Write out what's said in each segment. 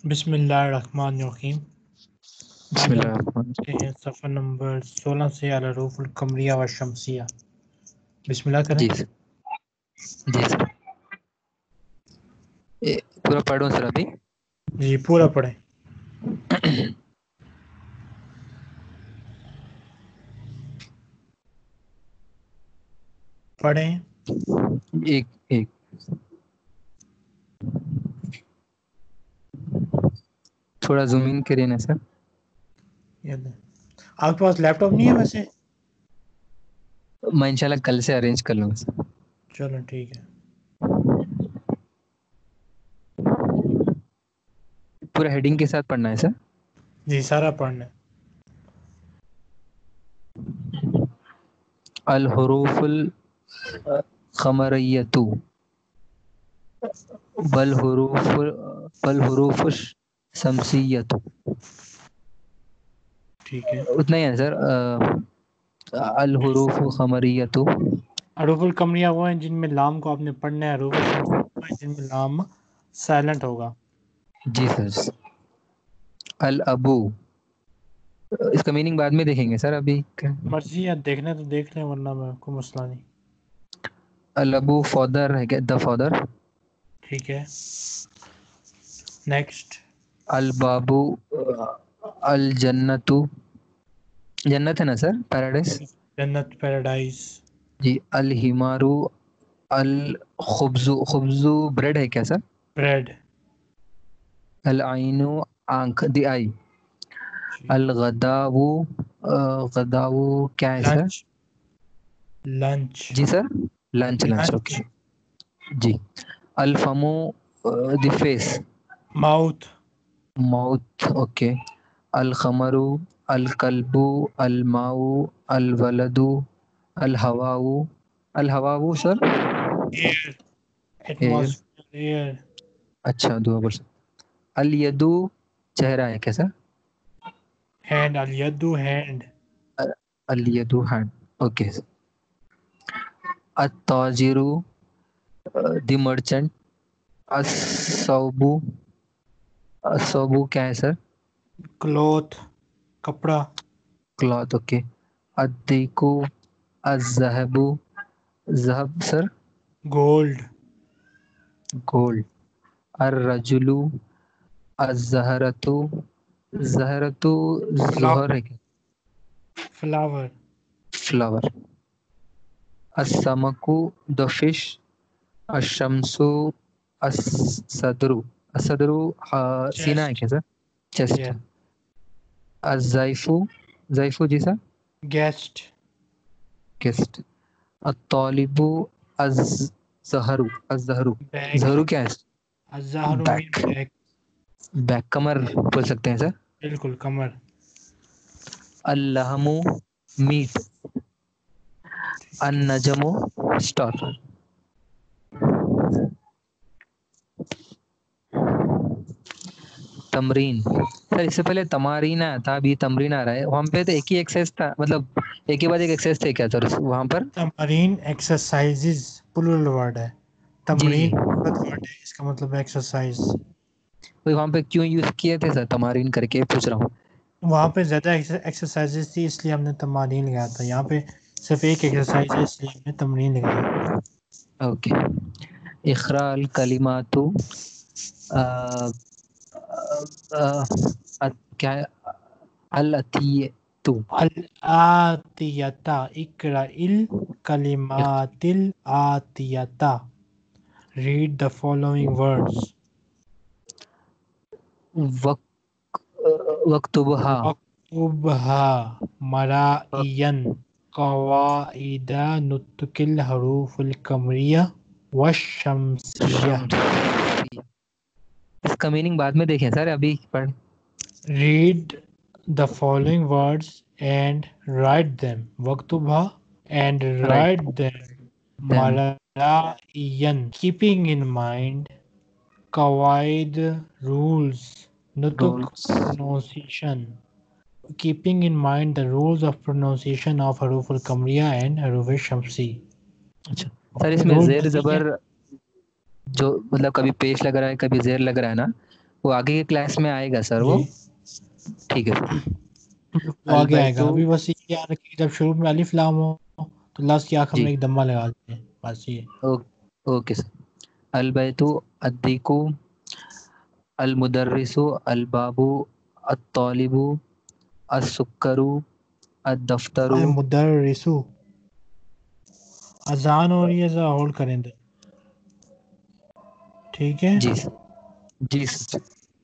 بسم اللہ الرحمن الرحیم. بسم آج اللہ ہم الرحمن پڑھتے ہیں صفحہ نمبر 16 سے الحروف القمریہ و شمسیہ. بسم اللہ کریں. جی سر. جی سر پورا پڑھوں سر ابھی. جی پورا پڑھیں. پڑھیں. ایک ایک تھوڑا زوم ان کریے نا سر. آپ کے پاس لیپ ٹاپ نہیں ہے ویسے؟ میں انشاءاللہ کل سے ارینج کر لوں گا سر. چلو ٹھیک ہے. پورا ہیڈنگ کے ساتھ پڑھنا ہے سر. جی سارا پڑھنا ہے. الحروف القمریۃ والحروف الشمسیۃ. ٹھیک ہے. اتنا ہی ہے سر. الحروف القمریۃ. حروف القمریہ وہ ہیں جن میں لام کو آپ نے پڑھنا ہے. حروف شمسیہ وہ ہیں جن میں لام سائلنٹ ہوگا. جی سر. الابو اس کا میننگ بعد میں دیکھیں گے سر. ابھی مرضی ہے دیکھنا تو دیکھ لیں ورنہ میں کوئی مسئلہ نہیں. الابو فادر ہے کیا؟ The father. ٹھیک ہے. نیکسٹ. البابو الجنت. جنت ہے نا سر؟ پیراڈائز. جنت پیراڈائز. جی. الحمارو الخبز. خبز بریڈ ہے کیا سر؟ بریڈ. العین آنکھ. دی آئی. جی. الغداو غداو کیا ہے سر؟ لنچ. لنچ. جی sir. Lunch. Lunch lunch. Okay. جی. الفمو the face. Mouth. Mouth okay. القمر الکلب الماء الولد الہواء. الہواء sir? Air. Air. Atmosphere. Air. اچھا دعا بول سکتے. الیدو چہرہ ہے کیا سر؟ ہینڈ. الید ہینڈ. الید ہینڈ اوکے. التاجر دی مرچنٹ. الصوب. الصوب کیا ہے سر؟ کلوتھ. کپڑا. Cloth okay. الدیکو الذهب. ذهب سر؟ گولڈ. گولڈ. الرجل الزہرۃ. زہرۃ زہر ہے کیا؟ فلاور. فلاور. السمک دا فش. الشمس الصدر. الصدر سینہ ہے چیسٹ. کیا سر؟ چیسٹ. الضیف. ضیف جی سر؟ گیسٹ. گیسٹ. الطالب الزہر. الزہر. بیگ. زہرو کیا ہے؟ الزہر مین بیک. بیگ. بیک کمر بول سکتے ہیں سر. بالکل کمر. اللحم میٹ. النجم اسٹار. تمرین سر. اس سے پہلے تمارین آیا تھا. ابھی تمرین آ رہا ہے. وہاں پہ تو ایک ہی ایکسرسائز تھا. مطلب ایک کے بعد ایک ایکسرسائز تھے کیا سر وہاں پر؟ تمرین ایکسرسائزز پلورل ورڈ ہے. جی تمرین جی. مفرد ورڈ ہے. اس کا مطلب ایکسرسائز. وہاں پہ کیوں یوز کیے تھے سر تمارین کر کے پوچھ رہا ہوں. وہاں پہ زیادہ ایکسرسائزز تھی اس لیے ہم نے تمارین لگایا تھا. یہاں پہ صرف ایک ایکسرسائز ہے اس لیے ہم نے تمرین لگائی. اوکے. اقرا الکلمات کیا ہے؟ الاتیۃ. الآتیتا. اقرأ الکلمات الآتیتا. Read the following words. وکتبھا. واکتبها مرائيا قواعد نطق الحروف القمرية والشمسية. اس کا میننگ بعد میں دیکھیں سر. ابھی پڑھ. Read the following words and write them. واکتبها and write them مرائيا. Keeping in mind قواعد rules نطق pronunciation. Keeping in mind the rules of pronunciation of حروف القمریہ and حروف شمسی. اچھا سر. اس میں زیر زبر جو مطلب کبھی پیش لگ رہا ہے کبھی زیر لگ رہا ہے نا, وہ آگے کے کلاس میں آئے گا سر وہ. جی ٹھیک ہے سر. وہ آگے آئے گا. البیتو. ابھی بس یہ یاد رکھیے کہ جب شروع میں الف لام ہو تو لفظ کی آخر جی میں ایک دمہ لگا دیں. بس یہ اوکے سر. البیتو الدیکو المدرس الباب الطالب السکر الدفتر. المدرسو. اذان ہو رہی ہے, ذرا ہولڈ کریں دے. ٹھیک ہے. جی سر. جی سر.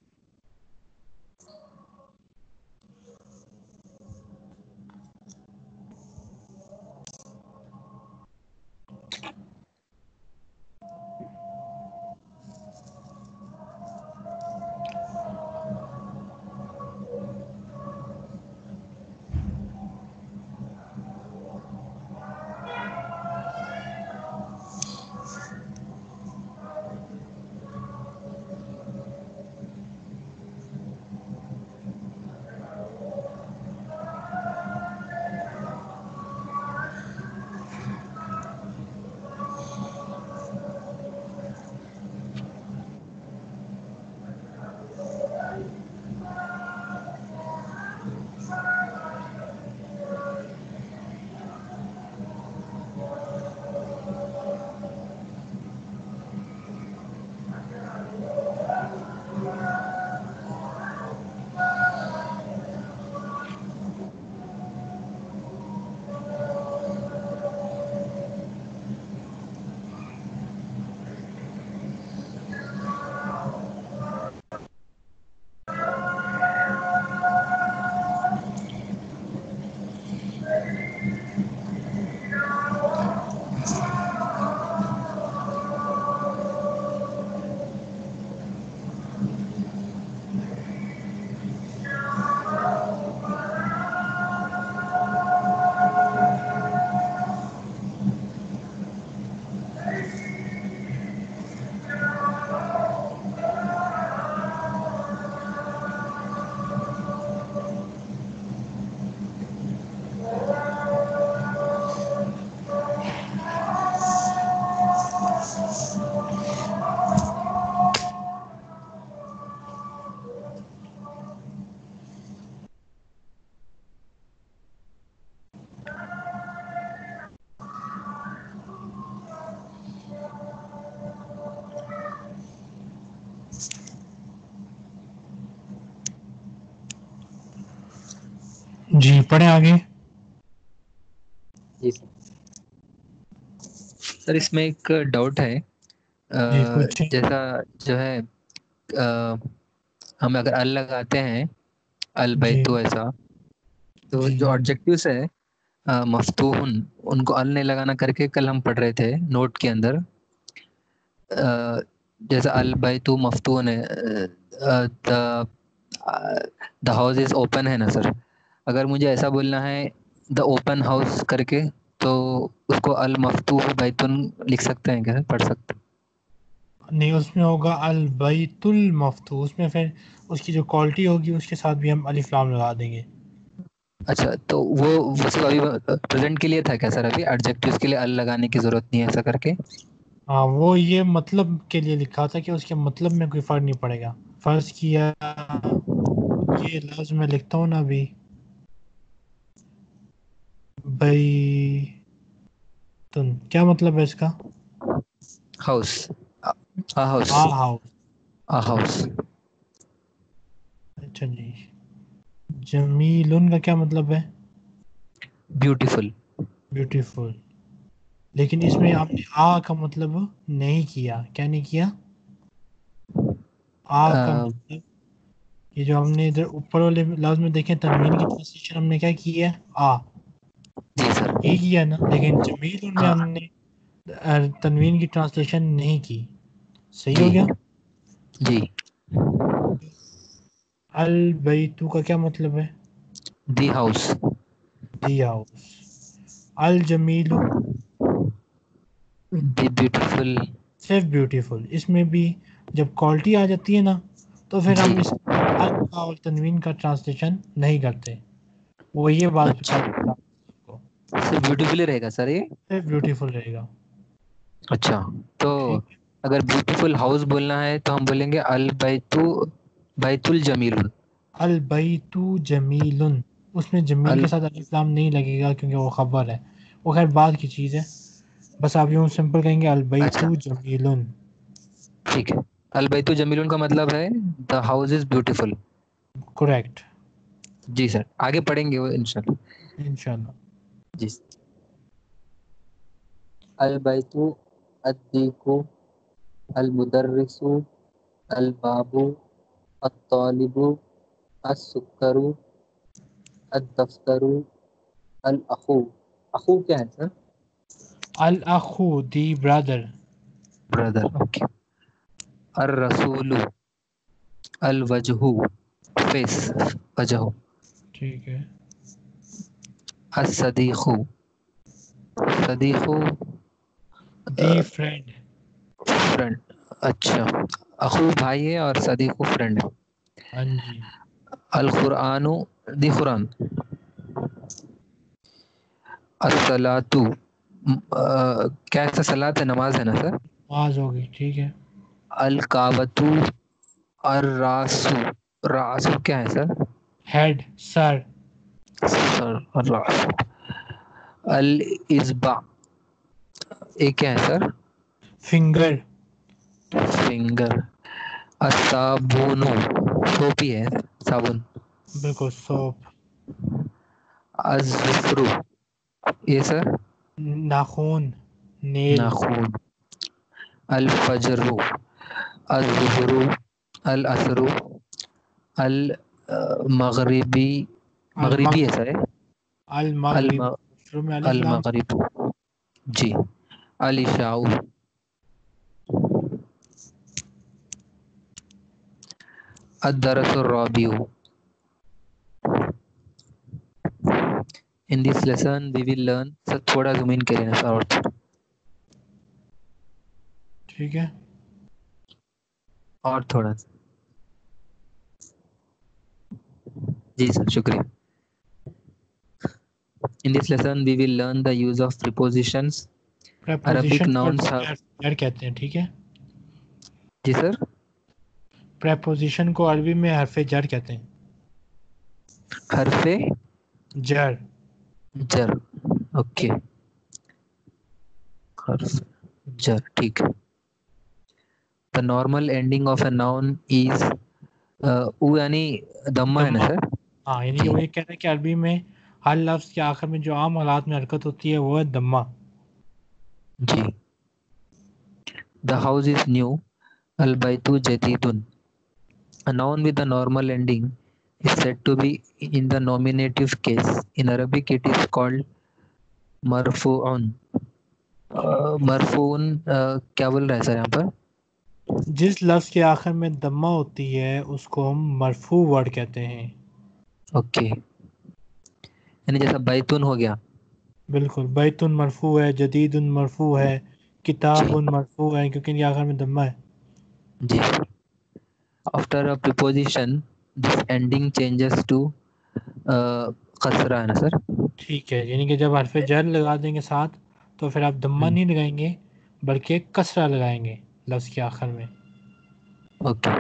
جی پڑھیں آگے. جی سر. سر اس میں ایک ڈاؤٹ ہے. جی پوچھیں. جیسا جو ہے ہم اگر ال لگاتے ہیں جی البیتو ایسا, تو جی جو آبجیکٹیوس ہے مفتوحن, ان کو ال نہیں لگانا کر کے کل ہم پڑھ رہے تھے نوٹ کے اندر. جیسا البیتو مفتوحن ہے, دا ہاؤس از اوپن ہے نا سر. اگر مجھے ایسا بولنا ہے دا اوپن ہاؤس کر کے, تو اس کو المفتوح بیتن لکھ سکتے ہیں کیا, پڑھ سکتے ہیں؟ نہیں, اس میں ہوگا البیت المفتوح. اس میں پھر اس کی جو کوالٹی ہوگی اس کے ساتھ بھی ہم الف لام لگا دیں گے. اچھا, تو وہ صرف ابھی پریزنٹ کے لیے تھا کیا سر؟ ابھی ایڈجیکٹیوز کے لیے ال لگانے کی ضرورت نہیں ہے ایسا کر کے؟ ہاں, وہ یہ مطلب کے لیے لکھا تھا کہ اس کے مطلب میں کوئی فرق نہیں پڑے گا. فرض کیا یہ لفظ میں لکھتا ہوں نا ابھی, بیتن, کیا مطلب ہے اس کا؟ ہاؤس. ہاؤس. ہاؤس. ہاؤس. اچھا جی. جمیلن کا کیا مطلب ہے؟ بیوٹیفل. بیوٹیفل. لیکن اس میں آپ نے آ کا مطلب نہیں کیا. کیا نہیں کیا؟ آ کا مطلب یہ جو ہم نے ادھر اوپر والے لفظ میں دیکھیں, تنوین کی ٹرانسلیشن ہم نے کیا کی ہے؟ آ. جی سر. یہ کیا نا, لیکن جمیل میں ہاں ہم نے تنوین کی ٹرانسلیشن نہیں کی. صحیح جی ہو گیا. جی. البیتو کا کیا مطلب ہے؟ The house. The house. الجمیلو دی بیوٹیفل. صرف بیوٹیفل. اس میں بھی جب کوالٹی آ جاتی ہے نا, تو پھر جی. ہم اس الف اور تنوین کا ٹرانسلیشن نہیں کرتے. وہ یہ بات بتا اچھا, دیتا کو, صرف بیوٹیفل ہی رہے گا سر یہ؟ صرف بیوٹیفل رہے گا. اچھا, تو ٹھیک ہے. اگر بیوٹیفل ہاؤس بولنا ہے تو ہم بولیں گے البیتو بیت الجمیل. البیت جمیل، اس میں جمیل کے ساتھ الف لام نہیں لگے گا کیونکہ وہ خبر ہے، وہ خیر بعد کی چیز ہے، بس آپ یوں سمپل کہیں گے البیت اچھا جمیل. ٹھیک ہے. البیت جمیل کا مطلب ہے the house is beautiful. Correct. جی سر آگے پڑھیں گے وہ انشاءاللہ. انشاءاللہ. جی. البیت الدیک المدرس الباب الطالب السکر الدفتر الاخو. اخو کیا ہے سر؟ الاخو دی برادر. برادر. اوکے. الرسول الوجہ فیس وجہ. ٹھیک ہے. الصدیق صدیق دی فرینڈ. فرینڈ. اچھا اخو بھائی ہے اور صدیق فرینڈ ہے. ہاں جی. القرآن دی قرآن. الصلاۃ کیا ہے سر؟ صلاۃ ہے نماز ہے نا سر؟ آواز ہوگی. ٹھیک ہے. الکعبۃ الراسو. راسو کیا ہے سر؟ ہیڈ، سر. سر. الراسو. الاصبع یہ کیا ہے سر؟ فنگر. فنگر. الصابون سوپ ہی ہے صابن. بالکل سوپ. الظفر یہ سر؟ ناخون، نیل. ناخون. الفجر الظہر العصر المغربی. مغربی ہے سر؟ المغرب شروع میں الف لام. المغرب. جی. العشاء. الدرس الرابع. In this lesson we will learn. سر تھوڑا زوم ان کریں سر اور ٹھیک ہے. اور تھوڑا سا. جی سر شکریہ. In this lesson we will learn the use of prepositions. Arabic preposition کو nouns have. جڑ کہتے ہیں. ٹھیک ہے. جی سر. پریپوزیشن کو عربی میں حرف جر کہتے ہیں. حرف جر. جر. اوکے. حرف جر ٹھیک ہے. The normal ending of a noun is او یعنی دمہ ہے نا دمہ. سر؟ ہاں یعنی کہ جی وہ یہ کہتا ہے کہ عربی میں ہر لفظ کے آخر میں جو عام حالات میں حرکت ہوتی ہے وہ ہے دمہ. جی. The house is new. البیت جدید. A noun with a normal ending is said to be in the nominative case. In Arabic it is called مرفوعن. مرفوعن کیا بول رہا ہے سر یہاں پر؟ جس لفظ کے آخر میں دمہ ہوتی ہے اس کو ہم مرفوع ورڈ کہتے ہیں. اوکے. یعنی جیسا بیتون ہو گیا. بالکل. بیتن مرفوع ہے، جدید مرفوع ہے، جی کتاب مرفوع ہے کیونکہ ان کے آخر میں دمہ ہے. جی. After a preposition this ending changes to قصرہ ہے نا سر؟ ٹھیک ہے. یعنی کہ جب حرف جر لگا دیں گے ساتھ تو پھر آپ دمہ نہیں لگائیں گے بلکہ کسرہ لگائیں گے لفظ کے آخر میں. اوکے.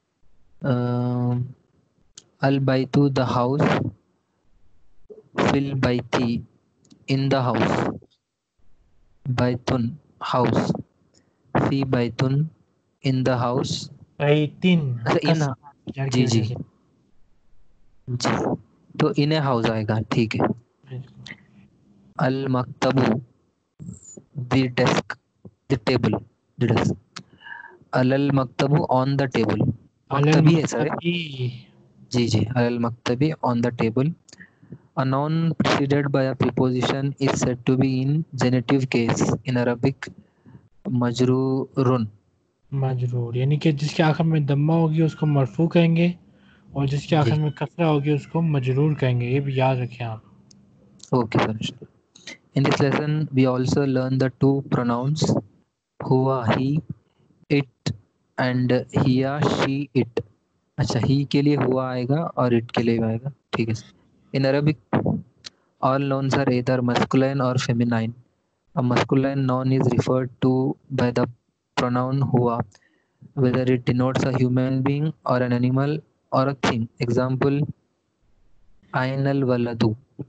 البیت the house. فی البیت in the house. بیتن house. فی بیتن in the house. بیتن اچھا ان. کسرہ جر کی جی جی وجہ سے. جی. تو ان ہاؤس آئے گا. ٹھیک ہے. بالکل. المکتب the desk the table the desk. المکتب آن دا ٹیبل. مکتبی ہے سر؟ المکتبی. جی جی. المکتبی on the table. A noun preceded by a preposition is said to be in genitive case. In Arabic مجرورن. مجرور یعنی کہ جس کے آخر میں دمہ ہوگی اس کو مرفوع کہیں گے اور جس کے جی آخر میں کسرہ ہوگی اس کو مجرور کہیں گے. یہ بھی یاد رکھیں آپ. Okay sir. In this lesson we also learn the two pronouns ہوا he it and Haya she it. اچھا ہی کے لیے ہوا آئے گا اور اٹ کے لیے آئے گا. ٹھیک ہے. In Arabic all nouns are either masculine or feminine. A masculine noun is referred to by the pronoun ہوا whether it denotes a human being or an animal or a thing. Example, ainal waladu.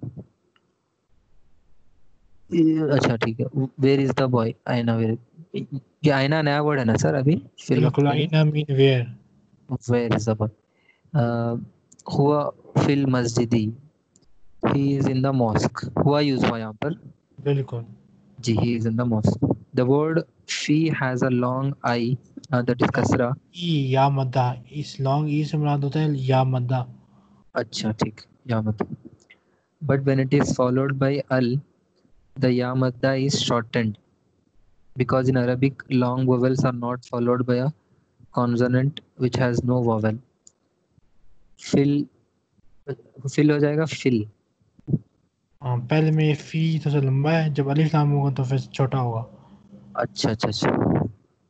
अच्छा ठीक है, where is the boy, आईना where, ये आईना नया word है ना सर अभी फिल वक्त बिल्कुल, के लिए, आईना mean where. Where is the boy, हुआ फिल मस्जिदी, he is in the mosque, हुआ यूज हुआ यहाँ पर बिल्कुल, जी, he is in the mosque. The word fi has a long I, that is kasra. ई या मद्दा, इस लॉन्ग ई से मुराद होता है या मद्दा। अच्छा ठीक, या मत. But when it is followed by al, the ya madda is shortened, because in Arabic long vowels are not followed by a consonant which has no vowel. Fill, fill हो जाएगा fill. हाँ, पहले में फी थोड़ा सा लंबा है, जब अलिफ लाम होगा तो फिर छोटा होगा। अच्छा अच्छा अच्छा.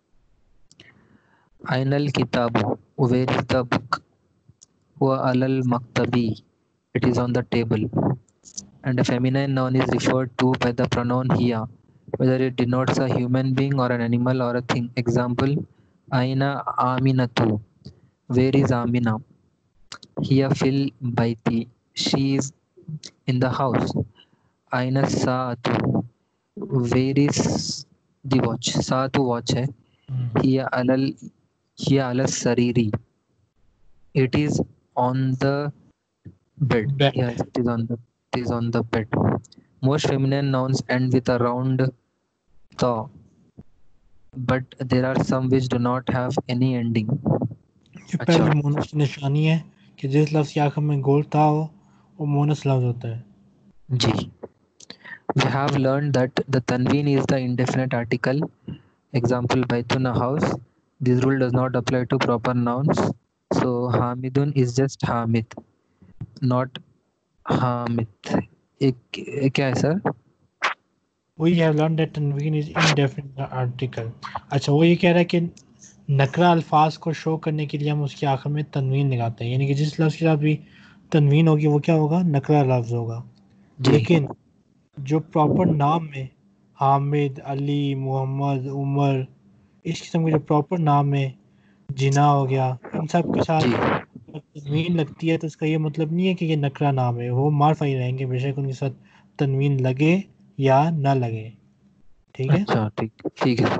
Ainal kitabu, where is the book? Huwa alal maktabi, it is on the table. And a feminine noun is referred to by the pronoun hiya, whether it denotes a human being or an animal or a thing. Example, aina aminatu, where is Amina? Hiya fil baiti, she is in the house. Aina saatu, where is the watch? Saatu watch hai. Hiya alal sariri, it is on the bed. Bed, Yes, it is on the bed. Most feminine nouns end with a round tha, but there are some which do not have any ending. ये अच्छा पहली मोनस की निशानी है कि जिस लफ्ज़ की आखिर में गोल ता हो वो मोनस लफ्ज़ होता है। जी. We have learned that the tanween is the indefinite article. Example, baitun, a house. This rule does not apply to proper nouns. So hamidun is just hamid, not hamid. क्या है sir? We have learned that tanween is indefinite article. अच्छा, वो ये कह रहा है कि नकरा अल्फाज को शो करने के लिए हम उसके आखिर में तनवीन लगाते हैं, यानी कि जिस लफ्ज़ के साथ भी तनवीन होगी वो क्या होगा, नकरा लफ्ज़ होगा। जी. लेकिन जो प्रॉपर नाम में हामिद, अली, मोहम्मद, उमर, इस किस्म के जो प्रॉपर नाम है, जिना हो गया, इन सब के साथ जी. जब तनवीन लगती है तो इसका ये मतलब नहीं है कि ये नकरा नाम है, वो मार्फा ही रहेंगे बेशक उनके साथ तनवीन लगे या ना लगे। ठीक है। अच्छा ठीक, ठीक है.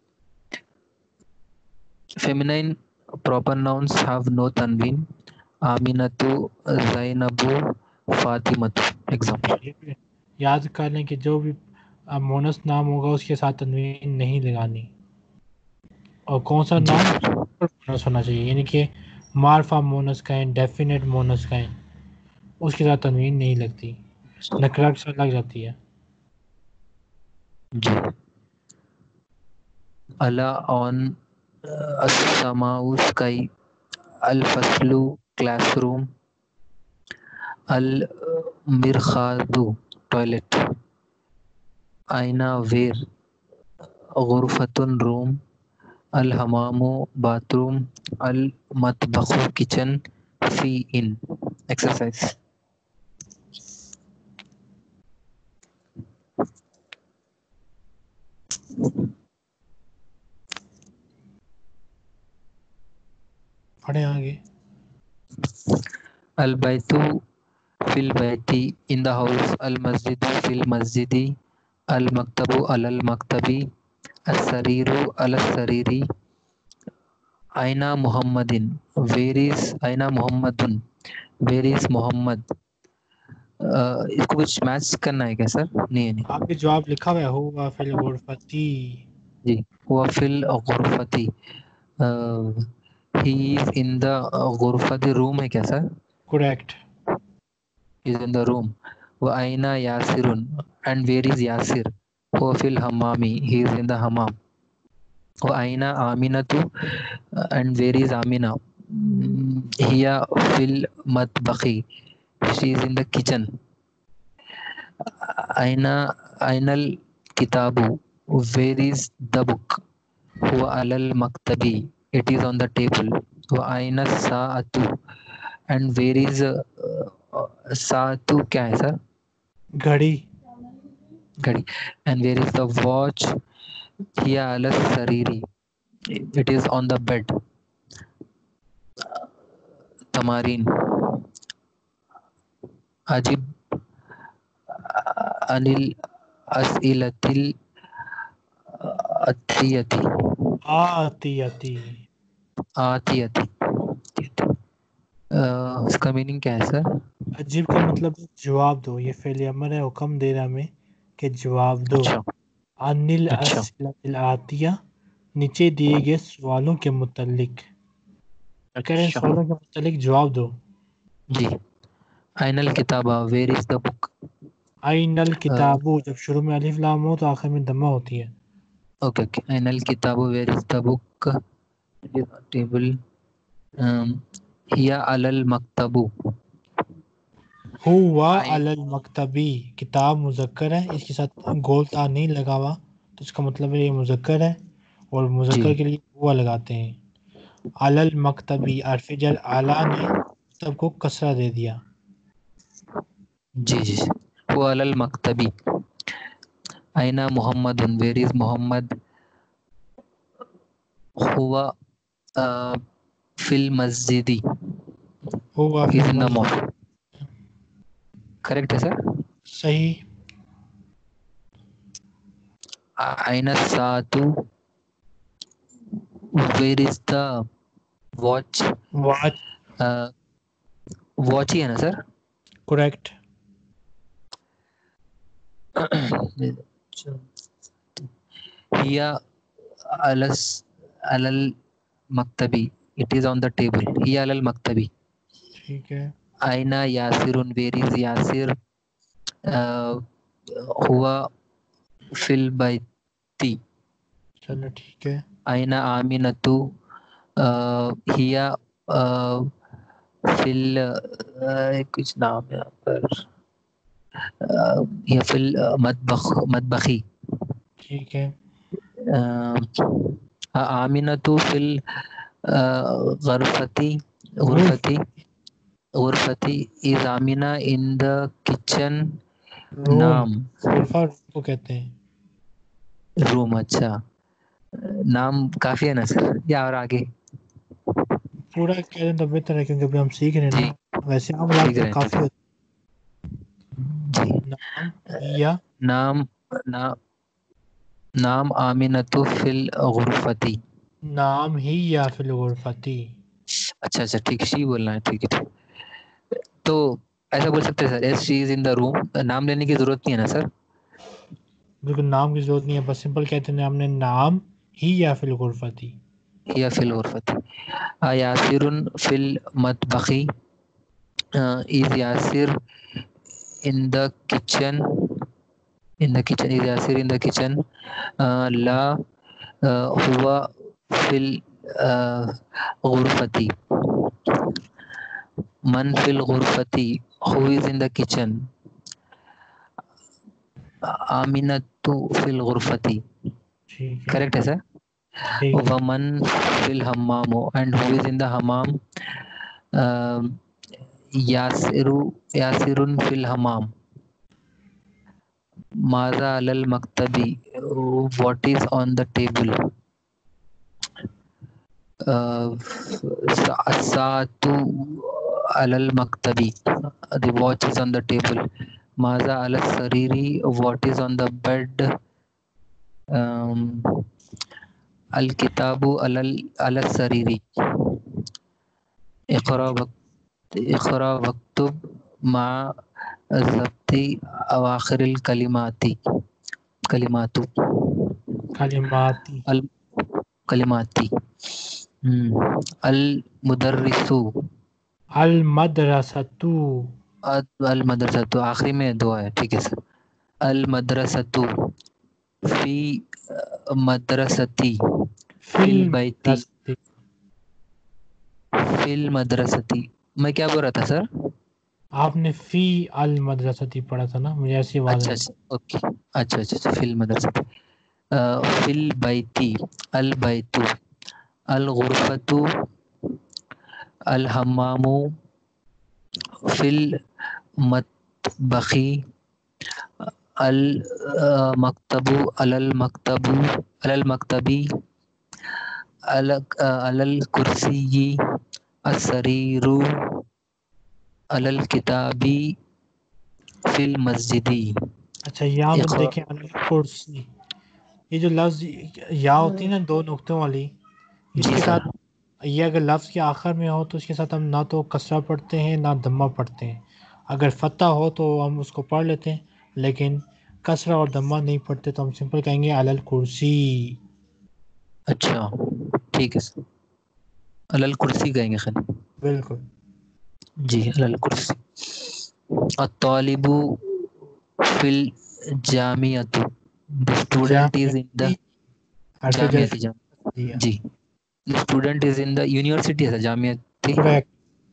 Feminine proper nouns have no tanween. Aminatu, Zainabu, Fatimatu. Example. ये भी याद कर लें कि जो भी मोनस नाम होगा उसके साथ तनवीन नहीं लगानी, और कौन सा जी नाम सर. मोनस होना चाहिए, यानी कि मार्फा मोनस का है, डेफिनेट मोनस का है, उसके साथ तनवीन नहीं लगती, नकरा के साथ लग जाती है। जी. Ala on, as-samau sky, al-faslu classroom, al-mirkhadu toilet, aina where, ghurfatun room, al-hamamu bathroom, al-matbakhu kitchen, fi in exercise. पढ़े आगे। Al-baitu fil baiti, in the house. Al-masjidu fil masjidi, al-maktabu alal maktabi, as-sariru alas sariri, aina muhammadin, where is aina muhammadun, where is muhammad. इसको कुछ match करना है क्या sir? नहीं है, नहीं. आगे जवाब लिखा हुआ है, होगा फिल गुरफती। जी. हुआ फिल गुरफती, ही इज इन द गुरफती, रूम है क्या sir? Correct. Is in the room. Wa aina Yasirun, and where is Yasir? Huwa fil hammami, he is in the hammam. Wa aina Aminatu, and where is Amina? Hiya fil matbakhi, she is in the kitchen. Ainal kitabu, where is the book? Huwa alal maktabi, it is on the table. Wa aina saatu, and where is saatu क्या है sir? घड़ी। घड़ी. And where is the watch? Hiya ala sariri, It is on the bed. Tamarin. Ajib anil as'ilatil atiyati. आती आतियति. इसका meaning क्या है sir? अजीब का मतलब जवाब दो, ये फ़ेल अमर है, हुक्म दे रहा हमें कि जवाब दो। अच्छा अनिल अच्छा अस्सिलतिल आतिया, नीचे दिए गए सवालों के मुतल्लिक, कह रहे हैं अच्छा सवालों के मुतल्लिक जवाब दो। जी। आइनल किताबा, वेयर इज द बुक? आइनल किताबु, जब शुरू में अलिफ लाम हो तो आखिर में दम्मा होती है। Okay okay. आइनल किताबु, where is the book? Table. हिया अलल मक्तबु। हुआ आई अलल मकतबी, किताब मुज़क्कर है, इसके साथ गोल ता नहीं लगा हुआ तो इसका मतलब है ये मुज़क्कर है, और जी मुज़क्कर के लिए हुआ लगाते हैं। अलल मकतबी, हर्फ जर आला ने मकतब को कसरा दे दिया। जी जी। हुआ अलल मक्तबी। आइना मोहम्मदुन, वेयर इज मोहम्मद? हुआ फिल मस्जिदी, हुआ इज फिल in the masjid, mosque. Correct है सर? सही। आइना सातु, where is the watch? Watch, watch ही है ना सर? करेक्ट। हिया अलस अलल मक्तबी, it is on the table. हिया अलल मक्तबी। ठीक है, आइना यासिरुन, वेयर इज यासिर? हुआ फिल बैती। चलो ठीक है। आइना आमिनतु, हिया फिल कुछ नाम है यहाँ पर, या फिल मतबखी। ठीक है, आमिनतु फिल गरफती, गुरफ, गुरफती गुरफती। Is Amina in the kitchen? Room, नाम गुरफा रूम को कहते हैं। रूम। अच्छा, नाम काफी है ना सर, या और आगे? पूरा कह दें तो बेहतर है क्योंकि अभी हम सीख रहे हैं जी ना, वैसे आम लाग सीख तो रहे हैं, ठीक काफ़ी है। होता जी। है। नाम या नाम ना, नाम आमिनतु फिल गुरफती। नाम ही या फिल गुरफती। अच्छा अच्छा ठीक, शी बोलना है, ठीक है ठीक। तो ऐसा बोल सकते हैं sir, as she is in the room, नाम लेने की जरूरत नहीं है ना सर? बिल्कुल नाम की जरूरत नहीं है, बस सिंपल कहते हैं हमने नाम ही या फिल गुरफती। या फिल गुरफती। यासिरुन फिल मतबखी, is Yasir in the kitchen? In the kitchen, is Yasir in the kitchen? ला हुआ फिल गुरफती। मन फिल गुरफती, who is in the kitchen? आमिनतु फिल गुरफती। ठीक है, करेक्ट है सर? ठीक है। वमन फिल हम्माम, and who is in the hammam? यासिरु यासिरुन फिल हमाम। माजा अलल मक्तबी, what is on the table? सातु alal maktabi, the watch is on the table. Maza ala sariri, what is on the bed? Al kitabu ala sariri. Iqra waktub ma zabti awakhiril kalimatu. कलिमाती, Al kalimati. Al mudarrisu, अल मदरसतु, अल मदरसतु, आखिरी में दो है, ठीक है सर। अल मदरसतु फी मदरसती, फिल फिल बैती, मदरसती। फिल मदरसती। मैं क्या बोल रहा था सर? आपने फी अल मदरसती पढ़ा था ना, मुझे ऐसी आवाज़ अच्छा आई। अच्छा ओके। अच्छा अच्छा अच्छा, फिल मदरसती। फिल बैती, अल बैतु, अल गुरफतु, अल हम्मामु, फिल मतबखी, अल मकतबु, अलल मकतबी, علل کرسی السریر علل کتابی فی المسجدی. اچھا یہاں پر دیکھیں کرسی، یہ جو لفظ یا ہوتی ہے نا دو نقطوں والی، اس جی کے سر. ساتھ یہ اگر لفظ کے آخر میں ہو تو اس کے ساتھ ہم نہ تو کسرہ پڑھتے ہیں نہ دمہ پڑھتے ہیں. اگر فتح ہو تو ہم اس کو پڑھ لیتے ہیں، لیکن کسرہ اور دمہ نہیں پڑھتے تو ہم سمپل کہیں گے علی الکرسی. اچھا ٹھیک ہے سر، علل کرسی کہیں گے خیر. بالکل. جی علی الکرسی. الطالب فی الجامعۃ، the student is in the حرف جر جامعۃ. دیا. جی the student is in the university ہے جامعۃ. کریکٹ.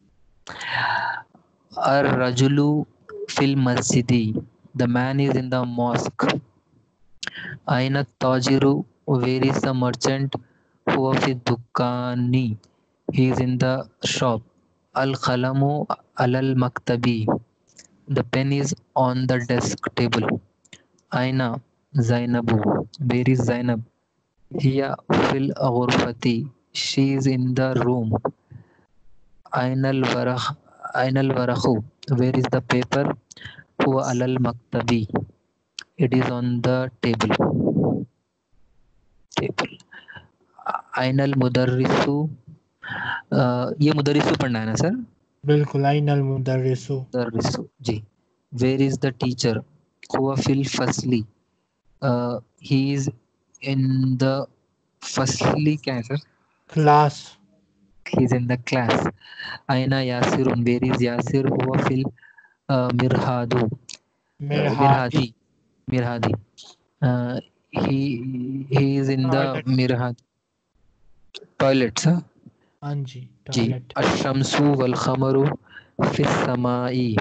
الرجل فی المسجد، the man is in the mosque. أين التاجر، where is the merchant. هو في الدكان، he is in the shop. القلم على المكتب، the pen is on the desk table. أين زينب، where is Zainab. هي في الغرفة، she is in the room. أين الورق، أين الورق، where is the paper. هو على المكتب، it is on the table. أين المدرس، یہ مدرسو پڑھنا ہے نا سر. بالکل. این المدرس. مدرسو جی. where is the teacher. هو في الفصل، he is in the فصل کیا ہے sir. Class. he is in the class. أين ياسر، where is ياسر. هو في المرحاض، مرحاضی. مرحاضی. he is in the مرحاض toilets. ہاں جی جی. ٹوائلٹ. الشمس والقمر في السماء،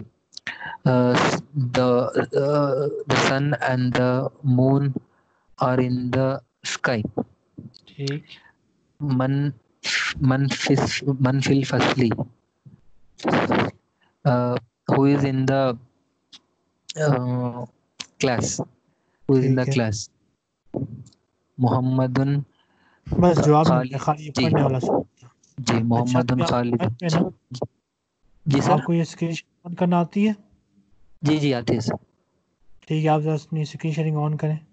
the sun and the moon are in the sky. ٹھیک. من في الفصل، who is in the class. who is in the ٹھیک ہے. class. محمد بس جواب نہیں ہے، خالد. خالی جی پڑھنے والا سوال تھا. جی اچھا محمد ابھی آپ خالد. موبائل پہ نا، جی سر. آپ کو یہ اسکرین شیئر آن کرنا آتی ہے؟ جی جی آتی ہے سر. ٹھیک ہے، آپ ذرا اپنی اسکرین شیئرنگ آن کریں.